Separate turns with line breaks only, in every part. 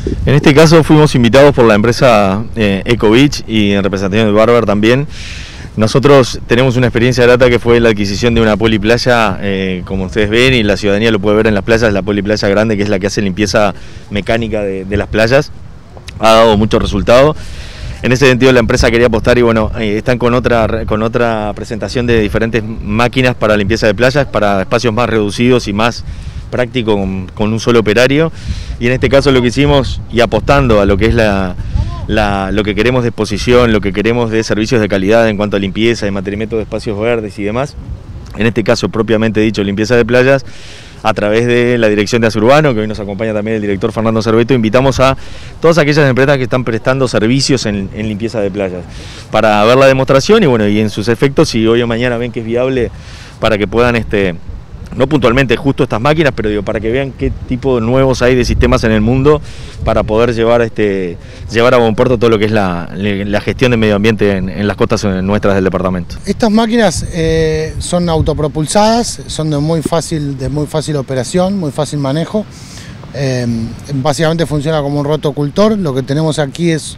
En este caso fuimos invitados por la empresa Ecovich y en representación de Barber también. Nosotros tenemos una experiencia grata que fue la adquisición de una poliplaya, como ustedes ven, y la ciudadanía lo puede ver en las playas, la poliplaya grande, que es la que hace limpieza mecánica de las playas. Ha dado mucho resultado. En ese sentido la empresa quería apostar y bueno, están con otra presentación de diferentes máquinas para limpieza de playas, para espacios más reducidos y más práctico con un solo operario. Y en este caso lo que hicimos, y apostando a lo que es lo que queremos de exposición, lo que queremos de servicios de calidad en cuanto a limpieza, de mantenimiento de espacios verdes y demás, en este caso propiamente dicho limpieza de playas, a través de la dirección de Azurbano, que hoy nos acompaña también el director Fernando Cerveto, invitamos a todas aquellas empresas que están prestando servicios en limpieza de playas para ver la demostración y bueno, y en sus efectos, si hoy o mañana ven que es viable, para que puedan no puntualmente justo estas máquinas, pero digo, para que vean qué tipo de nuevos hay de sistemas en el mundo para poder llevar a buen puerto todo lo que es la gestión de medio ambiente en las costas nuestras del departamento.
Estas máquinas son autopropulsadas, son de muy fácil operación, muy fácil manejo. Básicamente funciona como un rotocultor. Lo que tenemos aquí es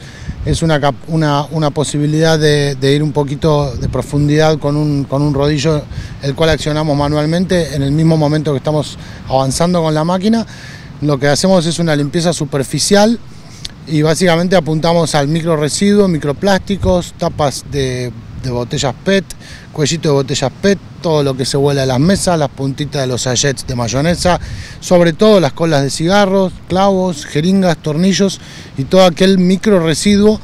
una posibilidad de ir un poquito de profundidad con un rodillo, el cual accionamos manualmente en el mismo momento que estamos avanzando con la máquina. Lo que hacemos es una limpieza superficial y básicamente apuntamos al micro residuo, microplásticos, tapas de botellas PET, cuellito de botellas PET, todo lo que se vuela de las mesas, las puntitas de los sachets de mayonesa, sobre todo las colas de cigarros, clavos, jeringas, tornillos y todo aquel micro residuo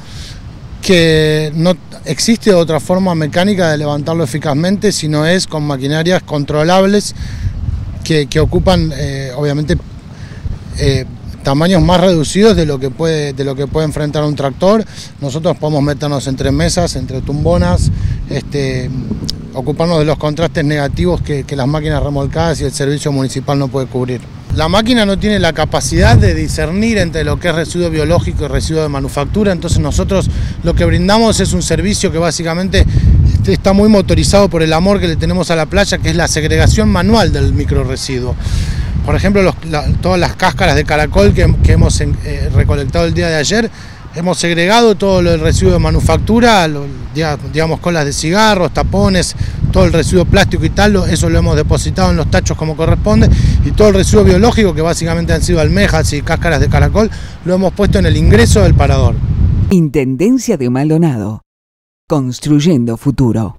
que no existe otra forma mecánica de levantarlo eficazmente, sino es con maquinarias controlables que ocupan obviamente tamaños más reducidos de lo que puede enfrentar un tractor. Nosotros podemos meternos entre mesas, entre tumbonas, ocuparnos de los contrastes negativos que las máquinas remolcadas y el servicio municipal no puede cubrir. La máquina no tiene la capacidad de discernir entre lo que es residuo biológico y residuo de manufactura, entonces nosotros lo que brindamos es un servicio que básicamente está muy motorizado por el amor que le tenemos a la playa, que es la segregación manual del microresiduo. Por ejemplo, todas las cáscaras de caracol que hemos recolectado el día de ayer, hemos segregado todo el residuo de manufactura, digamos colas de cigarros, tapones, todo el residuo plástico y tal, eso lo hemos depositado en los tachos como corresponde, y todo el residuo biológico, que básicamente han sido almejas y cáscaras de caracol, lo hemos puesto en el ingreso del parador.
Intendencia de Maldonado, construyendo futuro.